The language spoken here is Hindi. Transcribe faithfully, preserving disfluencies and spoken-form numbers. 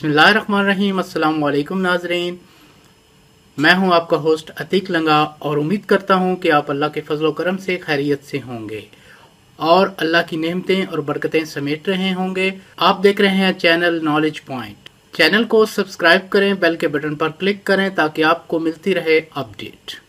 बिस्मिल्लाहिर्रहमानिर्रहीम। अस्सलाम वालेकुम नाज़रीन, मैं हूं आपका होस्ट अतीक लंगा और उम्मीद करता हूं कि आप अल्लाह के फजल करम से खैरियत से होंगे और अल्लाह की नेमतें और बरकतें समेट रहे होंगे। आप देख रहे हैं चैनल नॉलेज पॉइंट। चैनल को सब्सक्राइब करें, बेल के बटन पर क्लिक करें ताकि आपको मिलती रहे अपडेट।